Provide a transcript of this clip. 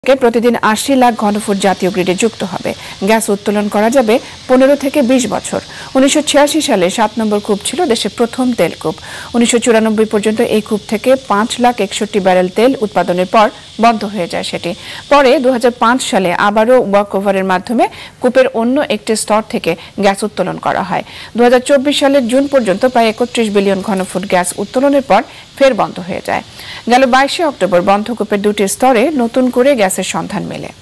প্রতিদিন ৮০ লাখ ঘনফুট জাতীয় গ্রিডে যুক্ত হবে। গ্যাস উত্তোলন করা যাবে ১৫ থেকে ২০ বছর। ১৯৮৬ সালে ৭ নম্বর কূপ ছিল দেশের প্রথম তেল কূপ। ১৯৯৪ পর্যন্ত এই কূপ থেকে ৫,৬১,০০০ ব্যারেল তেল উৎপাদনের পর বন্ধ হয়ে যায় সেটি। পরে ২০০৫ সালে আবারও ওয়াকওভারের মাধ্যমে কূপের অন্য একটি স্তর থেকে গ্যাস উত্তোলন করা হয়। ২০২৪ সালের জুন পর্যন্ত প্রায় ৩১ বিলিয়ন ঘনফুট গ্যাস উত্তোলনের পর ফের বন্ধ হয়ে যায়। গেল ২২ অক্টোবর বন্ধ কূপের দুটি স্তরে নতুন করে গ্যাসের সন্ধান মেলে।